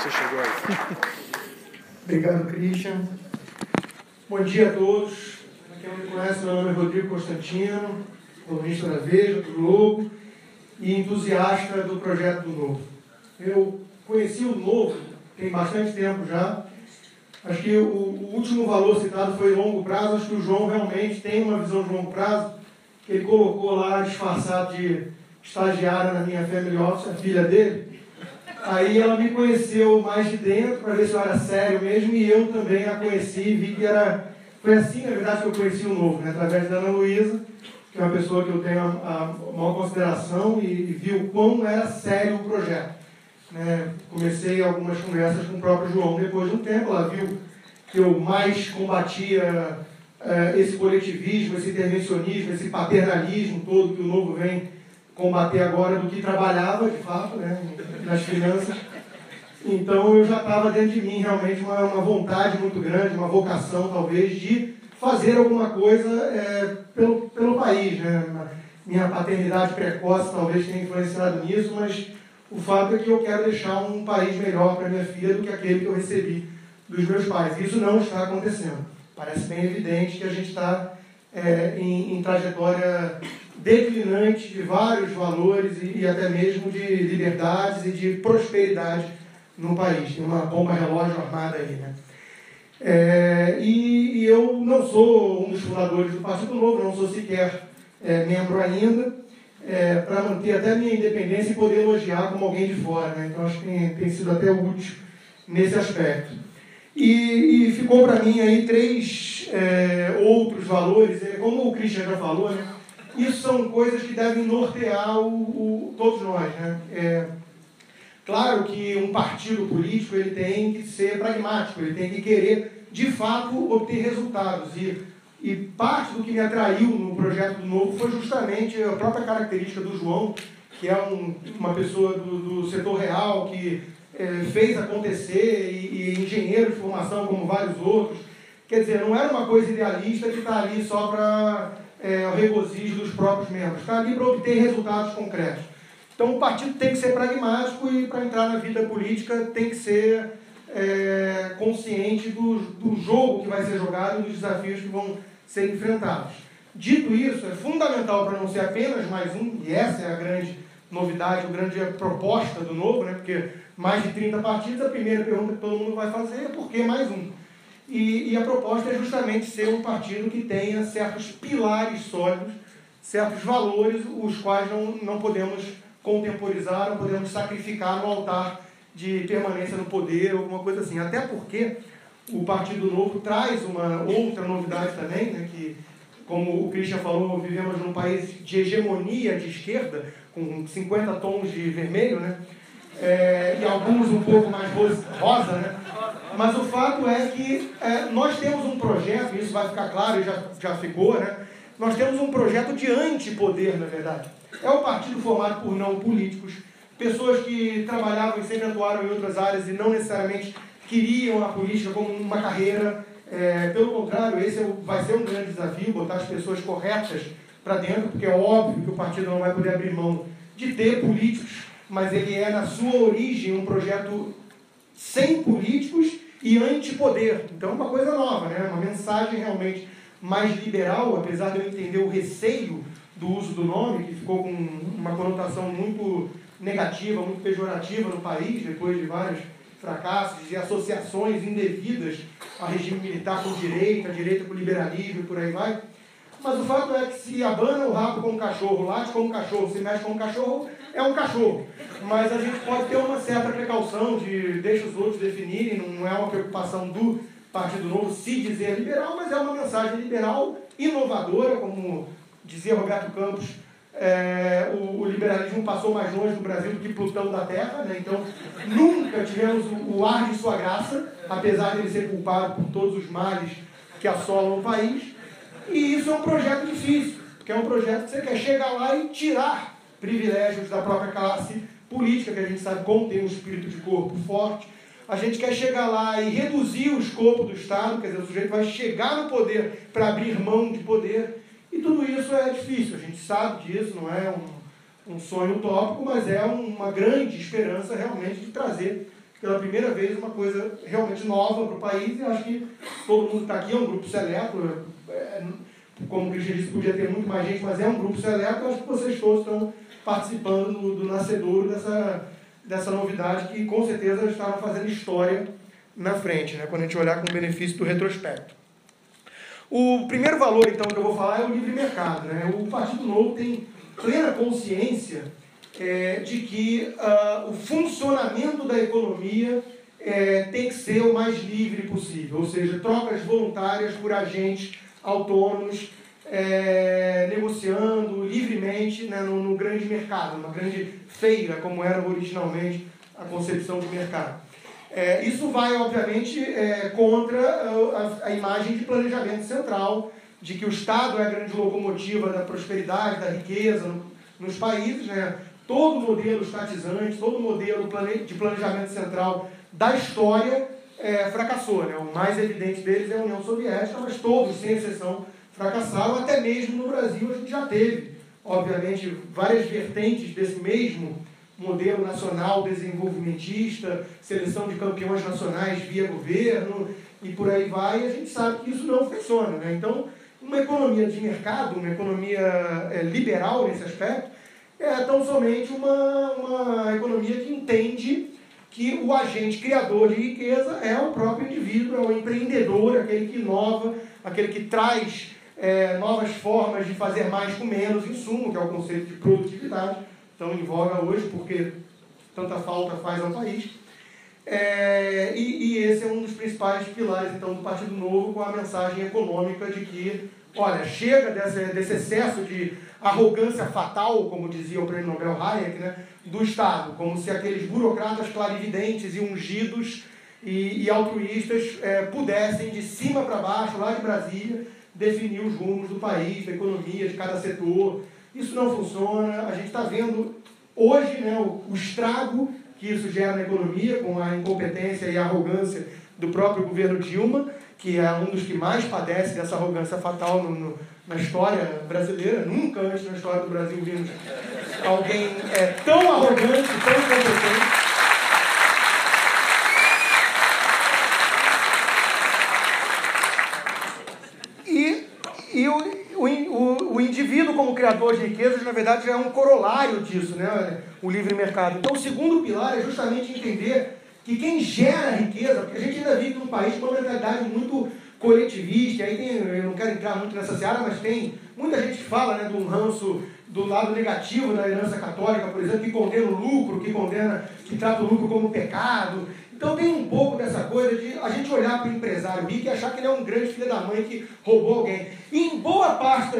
você chegou aí. Obrigado, Christian. Bom dia a todos. Para quem não me conhece, meu nome é Rodrigo Constantino, colunista da Veja, do Globo, e entusiasta do projeto do Novo. Eu conheci o Novo tem bastante tempo já. Acho que o último valor citado foi longo prazo. Acho que o João realmente tem uma visão de longo prazo, que ele colocou lá disfarçado de estagiária na minha family office, a filha dele. Aí ela me conheceu mais de dentro, para ver se eu era sério mesmo, e eu também a conheci e vi que era... Foi assim, na verdade, que eu conheci o Novo, né? Através da Ana Luísa, que é uma pessoa que eu tenho a maior consideração, e vi o quão era sério o projeto. Comecei algumas conversas com o próprio João depois de um tempo. Ela viu que eu mais combatia esse coletivismo, esse intervencionismo, esse paternalismo todo que o Novo vem combater agora, do que trabalhava de fato, nas finanças. Então eu já estava dentro de mim realmente uma vontade muito grande, uma vocação talvez de fazer alguma coisa pelo país. Minha paternidade precoce talvez tenha influenciado nisso, mas o fato é que eu quero deixar um país melhor para minha filha do que aquele que eu recebi dos meus pais. Isso não está acontecendo. Parece bem evidente que a gente está em trajetória declinante de vários valores e até mesmo de liberdades e de prosperidade no país. Tem uma bomba relógio armada aí, e eu não sou um dos fundadores do Partido Novo, não sou sequer membro ainda, para manter até a minha independência e poder elogiar como alguém de fora. Então acho que tem sido até útil nesse aspecto. E ficou para mim aí três outros valores, como o Christian já falou, isso são coisas que devem nortear todos nós. Claro que um partido político ele tem que ser pragmático, ele tem que querer, de fato, obter resultados. E parte do que me atraiu no projeto do Novo foi justamente a própria característica do João, que é uma pessoa do setor real, que fez acontecer, e engenheiro de formação como vários outros. Quer dizer, não era uma coisa idealista que está ali só para o regozijo dos próprios membros, está ali para obter resultados concretos. Então o partido tem que ser pragmático e para entrar na vida política tem que ser consciente do jogo que vai ser jogado e dos desafios que vão ser enfrentados. Dito isso, é fundamental para não ser apenas mais um, e essa é a grande novidade, a grande proposta do Novo, porque mais de 30 partidos, a primeira pergunta que todo mundo vai fazer é por que mais um? E a proposta é justamente ser um partido que tenha certos pilares sólidos, certos valores, os quais não podemos contemporizar, não podemos sacrificar no altar de permanência no poder, alguma coisa assim. Até porque o Partido Novo traz uma outra novidade também, que, como o Christian falou, vivemos num país de hegemonia de esquerda, com 50 tons de vermelho, e alguns um pouco mais rosa, Mas o fato é que nós temos um projeto, isso vai ficar claro e já ficou, nós temos um projeto de antipoder, na verdade. É um partido formado por não políticos, pessoas que trabalhavam e sempre atuaram em outras áreas e não necessariamente queriam a política como uma carreira. Pelo contrário, esse vai ser um grande desafio, botar as pessoas corretas para dentro, porque é óbvio que o partido não vai poder abrir mão de ter políticos, mas ele é, na sua origem, um projeto sem políticos e antipoder. Então é uma coisa nova, uma mensagem realmente mais liberal, apesar de eu entender o receio do uso do nome, que ficou com uma conotação muito negativa, muito pejorativa no país, depois de vários fracassos e associações indevidas a regime militar com direita com liberalismo e por aí vai. Mas o fato é que se abana o rabo como cachorro, late como cachorro, se mexe como cachorro, é um cachorro. Mas a gente pode ter uma certa precaução de deixar os outros definirem, não é uma preocupação do Partido Novo se dizer liberal, mas é uma mensagem liberal, inovadora, como dizia Roberto Campos, o liberalismo passou mais longe do Brasil do que Plutão da Terra, então nunca tivemos o ar de sua graça, apesar de ele ser culpado por todos os males que assolam o país. E isso é um projeto difícil, porque é um projeto que você quer chegar lá e tirar privilégios da própria classe política, que a gente sabe como tem um espírito de corpo forte. A gente quer chegar lá e reduzir o escopo do Estado, quer dizer, o sujeito vai chegar no poder para abrir mão de poder. E tudo isso é difícil, a gente sabe disso, não é um sonho utópico, mas é uma grande esperança realmente de trazer pela primeira vez, uma coisa realmente nova para o país, e acho que todo mundo que está aqui é um grupo seleto, como o Cristian disse, podia ter muito mais gente, mas é um grupo seleto, acho que vocês todos estão participando do nascedouro dessa novidade que, com certeza, estavam fazendo história na frente, né, quando a gente olhar com o benefício do retrospecto. O primeiro valor, então, que eu vou falar é o livre mercado, né? O Partido Novo tem plena consciência de que o funcionamento da economia tem que ser o mais livre possível, ou seja, trocas voluntárias por agentes autônomos, negociando livremente, né, no grande mercado, numa grande feira, como era originalmente a concepção de mercado. Isso vai, obviamente, contra a imagem de planejamento central, de que o Estado é a grande locomotiva da prosperidade, da riqueza nos países, né? Todo modelo estatizante, todo modelo de planejamento central da história fracassou, né? O mais evidente deles é a União Soviética, mas todos, sem exceção, fracassaram. Até mesmo no Brasil a gente já teve, obviamente, várias vertentes desse mesmo modelo nacional desenvolvimentista, seleção de campeões nacionais via governo, e por aí vai, e a gente sabe que isso não funciona, né? Então, uma economia de mercado, uma economia liberal nesse aspecto, é tão somente uma economia que entende que o agente criador de riqueza é o próprio indivíduo, é o empreendedor, aquele que inova, aquele que traz novas formas de fazer mais com menos insumo, que é o conceito de produtividade, tão em voga hoje, porque tanta falta faz ao país. E esse é um dos principais pilares, então, do Partido Novo, com a mensagem econômica de que, olha, chega desse excesso de arrogância fatal, como dizia o prêmio Nobel Hayek, né, do Estado, como se aqueles burocratas clarividentes e ungidos e altruístas pudessem, de cima para baixo, lá de Brasília, definir os rumos do país, da economia, de cada setor. Isso não funciona. A gente está vendo hoje, né, o estrago que isso gera na economia, com a incompetência e a arrogância do próprio governo Dilma, que é um dos que mais padece dessa arrogância fatal na história brasileira. Nunca antes na história do Brasil vimos alguém tão arrogante, tão incompetente. E o indivíduo como criador de riquezas, na verdade, já é um corolário disso, né? O livre mercado. Então, o segundo pilar é justamente entender que quem gera riqueza, porque a gente ainda vive num país com uma mentalidade muito coletivista, aí eu não quero entrar muito nessa seara, mas tem muita gente que fala, né, de um ranço do lado negativo da herança católica, por exemplo, que condena o lucro, que trata o lucro como pecado. Então tem um pouco dessa coisa de a gente olhar para o empresário rico e achar que ele é um grande filho da mãe que roubou alguém. E em boa parte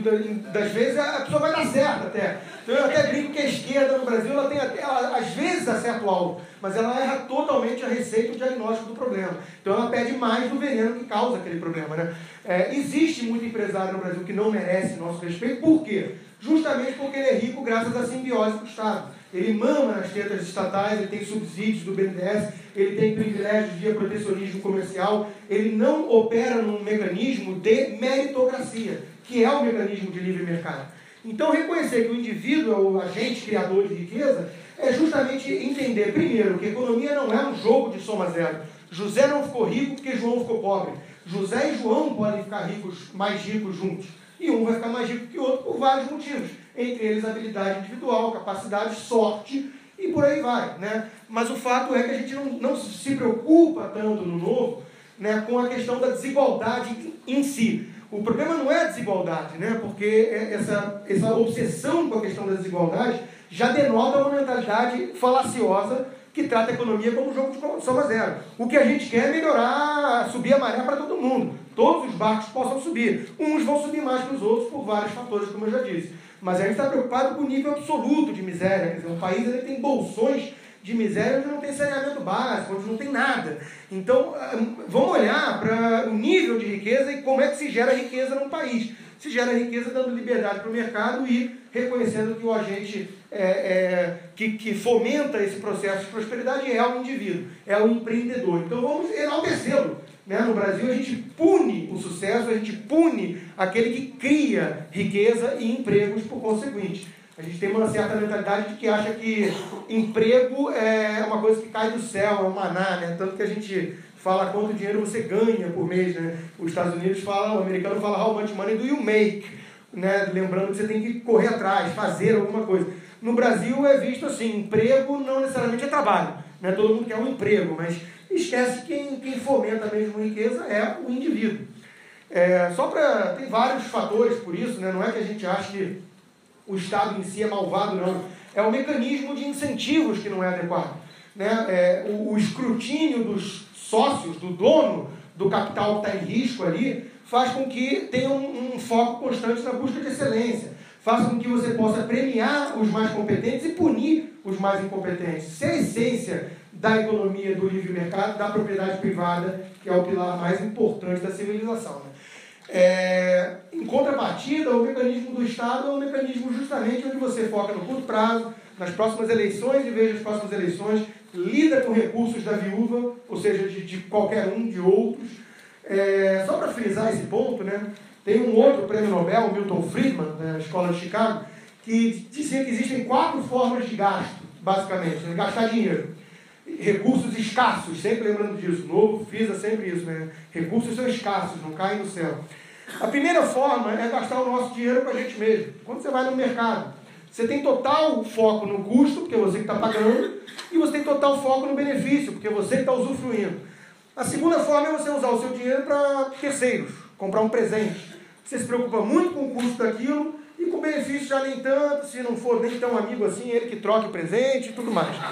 das vezes a pessoa vai dar certo até. Então eu até brinco que a esquerda no Brasil, ela às vezes acerta o alvo, mas ela erra totalmente a receita e o diagnóstico do problema. Então ela pede mais do veneno que causa aquele problema, né? Existe muito empresário no Brasil que não merece nosso respeito. Por quê? Justamente porque ele é rico graças à simbiose do Estado. Ele mama nas tetas estatais, ele tem subsídios do BNDES, ele tem privilégios via protecionismo comercial, ele não opera num mecanismo de meritocracia, que é o mecanismo de livre mercado. Então, reconhecer que o indivíduo é o agente criador de riqueza é justamente entender, primeiro, que a economia não é um jogo de soma zero. José não ficou rico porque João ficou pobre. José e João podem ficar mais ricos juntos. E um vai ficar mais rico que o outro por vários motivos. Entre eles, habilidade individual, capacidade, sorte e por aí vai, né? Mas o fato é que a gente não se preocupa tanto no Novo, né, com a questão da desigualdade em si. O problema não é a desigualdade, né? Porque essa obsessão com a questão da desigualdade já denota uma mentalidade falaciosa que trata a economia como um jogo de soma zero. O que a gente quer é melhorar, subir a maré para todo mundo. Todos os barcos possam subir. Uns vão subir mais que os outros por vários fatores, como eu já disse. Mas a gente está preocupado com o nível absoluto de miséria. Quer dizer, um país ele tem bolsões de miséria onde não tem saneamento básico, onde não tem nada. Então, vamos olhar para o nível de riqueza e como é que se gera riqueza num país. Se gera riqueza dando liberdade para o mercado e reconhecendo que o agente que fomenta esse processo de prosperidade é o indivíduo, é o empreendedor. Então, vamos enaltecê-lo. Né? No Brasil, a gente pune o sucesso, a gente pune aquele que cria riqueza e empregos por conseguinte. A gente tem uma certa mentalidade de que acha que emprego é uma coisa que cai do céu, é um maná, né? Tanto que a gente fala quanto dinheiro você ganha por mês, né? Os Estados Unidos falam, o americano fala how much money do you make, né? Lembrando que você tem que correr atrás, fazer alguma coisa. No Brasil é visto assim, emprego não necessariamente é trabalho, né? Todo mundo quer um emprego, mas esquece que quem fomenta mesmo riqueza é o indivíduo. Tem vários fatores por isso, né? Não é que a gente acha que o Estado em si é malvado, não. É o mecanismo de incentivos que não é adequado, né? O escrutínio dos sócios, do dono do capital que está em risco ali, faz com que tenha um foco constante na busca de excelência. Faz com que você possa premiar os mais competentes e punir os mais incompetentes. Isso é a essência da economia do livre mercado, da propriedade privada, que é o pilar mais importante da civilização, né? Em contrapartida, o mecanismo do Estado é um mecanismo justamente onde você foca no curto prazo, nas próximas eleições, e veja as próximas eleições, lida com recursos da viúva, ou seja, de qualquer um, de outros. Só para frisar esse ponto, né, tem um outro prêmio Nobel, Milton Friedman, da Escola de Chicago, que dizia que existem 4 formas de gasto, basicamente, né, gastar dinheiro. Recursos escassos, sempre lembrando disso, o Novo frisa sempre isso, né? Recursos são escassos, não caem no céu. A primeira forma é gastar o nosso dinheiro com a gente mesmo. Quando você vai no mercado, você tem total foco no custo, porque é você que está pagando, e você tem total foco no benefício, porque é você que está usufruindo. A segunda forma é você usar o seu dinheiro para terceiros, comprar um presente. Você se preocupa muito com o custo daquilo, e com o benefício já nem tanto, se não for nem tão amigo assim, ele que troque o presente e tudo mais.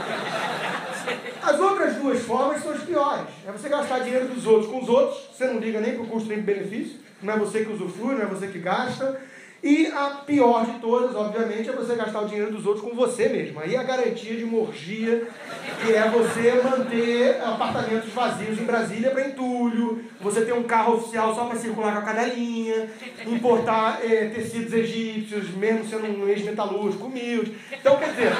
As outras 2 formas são as piores. É você gastar dinheiro dos outros com os outros, você não liga nem para o custo nem para o benefício, não é você que usufrui, não é você que gasta. E a pior de todas, obviamente, é você gastar o dinheiro dos outros com você mesmo. Aí é a garantia de uma orgia, que é você manter apartamentos vazios em Brasília para entulho, você ter um carro oficial só para circular com a cadelinha, importar tecidos egípcios, mesmo sendo um ex-metalúrgico humilde. Então, quer dizer...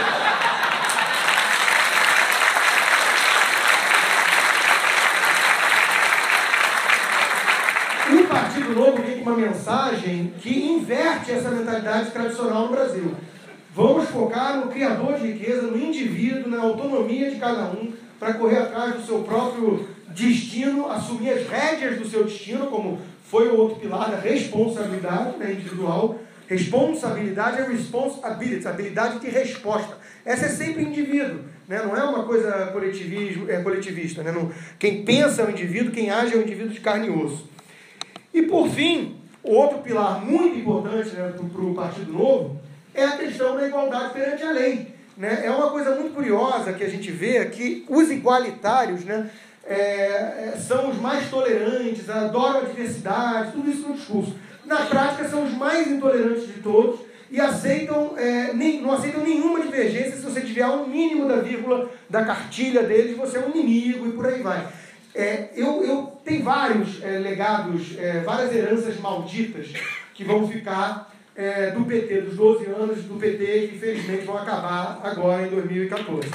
O Partido Novo vem com uma mensagem que inverte essa mentalidade tradicional no Brasil. Vamos focar no criador de riqueza, no indivíduo, na autonomia de cada um, para correr atrás do seu próprio destino, assumir as rédeas do seu destino, como foi o outro pilar da responsabilidade, né, individual. Responsabilidade é responsibility, habilidade de resposta. Essa é sempre indivíduo, né? Não é uma coisa coletivista. Né? Quem pensa é o indivíduo, quem age é o indivíduo de carne e osso. E, por fim, o outro pilar muito importante, né, para o Partido Novo é a questão da igualdade perante a lei. Né? É uma coisa muito curiosa que a gente vê que os igualitários, né, são os mais tolerantes, adoram a diversidade, tudo isso no discurso. Na prática, são os mais intolerantes de todos e não aceitam nenhuma divergência. Se você tiver um mínimo da vírgula da cartilha deles, você é um inimigo e por aí vai. Eu tenho vários legados, várias heranças malditas que vão ficar do PT, dos 12 anos do PT, que infelizmente vão acabar agora em 2014.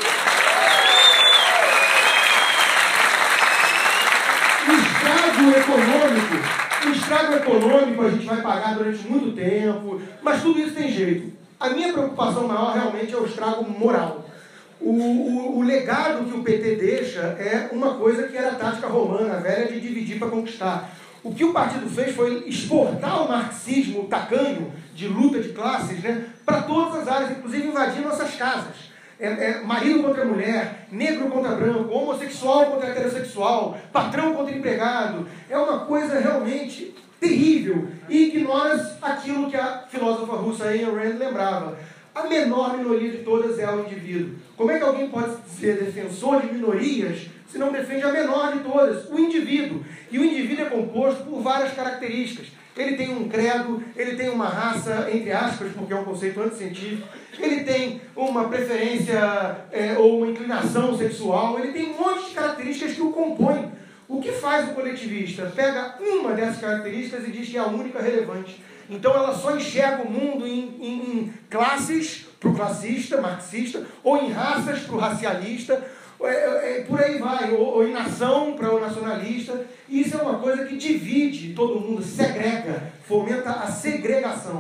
O estrago econômico a gente vai pagar durante muito tempo, mas tudo isso tem jeito. A minha preocupação maior realmente é o estrago moral. O legado que o PT deixa é uma coisa que era a tática romana, velha, de dividir para conquistar. O que o partido fez foi exportar o marxismo tacanho de luta de classes, né, para todas as áreas, inclusive invadir nossas casas. Marido contra mulher, negro contra branco, homossexual contra heterossexual, patrão contra empregado. É uma coisa realmente terrível e ignora aquilo que a filósofa russa Ayn Rand lembrava. A menor minoria de todas é o indivíduo. Como é que alguém pode ser defensor de minorias se não defende a menor de todas? O indivíduo. E o indivíduo é composto por várias características. Ele tem um credo, ele tem uma raça, entre aspas, porque é um conceito anticientífico, ele tem uma preferência ou uma inclinação sexual, ele tem um monte de características que o compõem. O que faz o coletivista? Pega uma dessas características e diz que é a única relevante. Então ela só enxerga o mundo em classes para o classista, marxista, ou em raças para o racialista, por aí vai, ou em nação para o nacionalista. Isso é uma coisa que divide todo mundo, segrega, fomenta a segregação.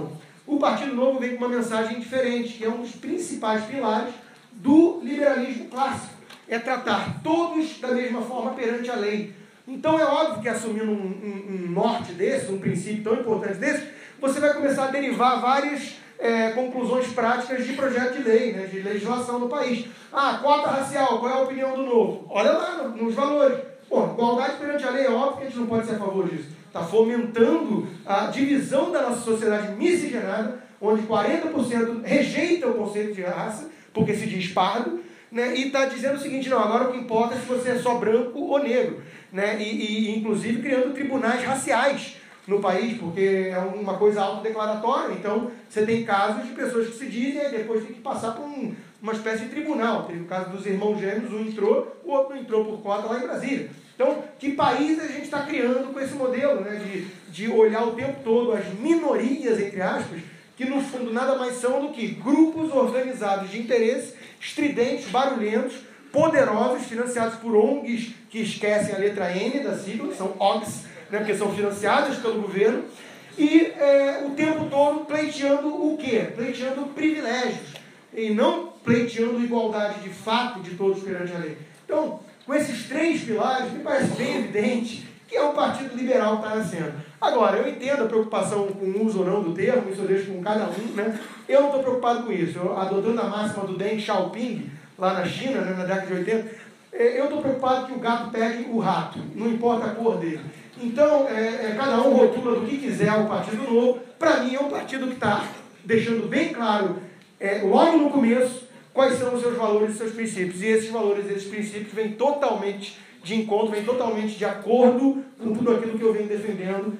O Partido Novo vem com uma mensagem diferente, que é um dos principais pilares do liberalismo clássico. É tratar todos da mesma forma perante a lei. Então é óbvio que assumindo um norte desse, um princípio tão importante desse, você vai começar a derivar várias conclusões práticas de projeto de lei, né, de legislação no país. Cota racial, qual é a opinião do Novo? Olha lá nos valores. Igualdade perante a lei, é óbvio que a gente não pode ser a favor disso. Está fomentando a divisão da nossa sociedade miscigenada, onde 40% rejeita o conceito de raça, porque se diz pardo, né, e está dizendo o seguinte, não, agora o que importa é se você é só branco ou negro, né, e inclusive criando tribunais raciais no país, porque é uma coisa autodeclaratória. Então você tem casos de pessoas que se dizem e depois tem que passar por uma espécie de tribunal. Teve o caso dos irmãos gêmeos, um entrou, o outro não entrou por cota lá em Brasília. Então, que país a gente está criando com esse modelo, né, de olhar o tempo todo as minorias, entre aspas, que no fundo nada mais são do que grupos organizados de interesse, estridentes, barulhentos, poderosos, financiados por ONGs que esquecem a letra N da sigla, que são OGs, né, porque são financiados pelo governo, e o tempo todo pleiteando o quê? Pleiteando privilégios, e não pleiteando igualdade de fato de todos perante a lei. Então, com esses três pilares, me parece bem evidente que é um partido liberal que está nascendo. Agora, eu entendo a preocupação com o uso ou não do termo, isso eu deixo com cada um, né? Eu não estou preocupado com isso. Adotando a máxima do Deng Xiaoping, lá na China, né, na década de 80, eu estou preocupado que o gato pegue o rato, não importa a cor dele. Então, cada um rotula do que quiser o Partido Novo. Para mim, é um partido que está deixando bem claro, logo no começo, quais são os seus valores e seus princípios. E esses valores e esses princípios vêm totalmente de encontro, vêm totalmente de acordo com tudo aquilo que eu venho defendendo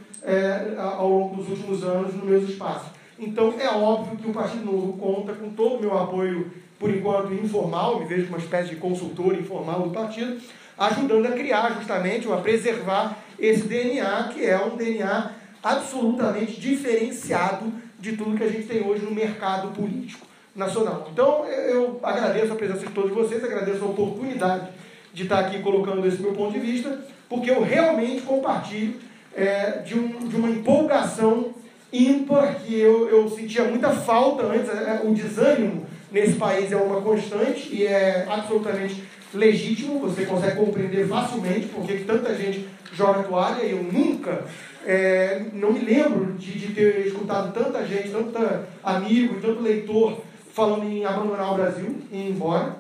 ao longo dos últimos anos nos meus espaços. Então, é óbvio que o Partido Novo conta com todo o meu apoio, por enquanto informal, me vejo como uma espécie de consultor informal do partido, ajudando a criar justamente, ou a preservar esse DNA, que é um DNA absolutamente diferenciado de tudo que a gente tem hoje no mercado político nacional. Então, eu agradeço a presença de todos vocês, agradeço a oportunidade de estar aqui colocando esse meu ponto de vista, porque eu realmente compartilho de uma empolgação ímpar, que eu sentia muita falta antes. O desânimo nesse país é uma constante e é absolutamente legítimo, você consegue compreender facilmente por que tanta gente joga toalha, e eu nunca, não me lembro de ter escutado tanta gente, tanto amigo e tanto leitor falando em abandonar o Brasil e ir embora.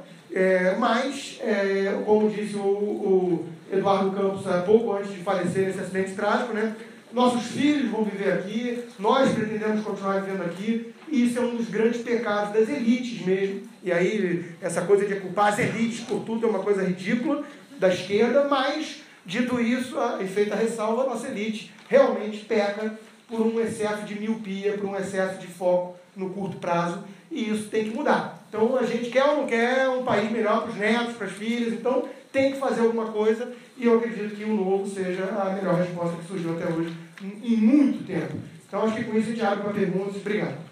Mas, como disse o Eduardo Campos pouco antes de falecer nesse acidente trágico, né, nossos filhos vão viver aqui, nós pretendemos continuar vivendo aqui, e isso é um dos grandes pecados das elites mesmo. E aí, essa coisa de culpar as elites por tudo é uma coisa ridícula da esquerda, mas, dito isso, e feita a ressalva, a nossa elite realmente peca por um excesso de miopia, por um excesso de foco no curto prazo, e isso tem que mudar. Então, a gente quer ou não quer um país melhor para os netos, para as filhas, então tem que fazer alguma coisa, e eu acredito que o Novo seja a melhor resposta que surgiu até hoje, em muito tempo. Então, acho que com isso a gente abre para perguntas. Obrigado.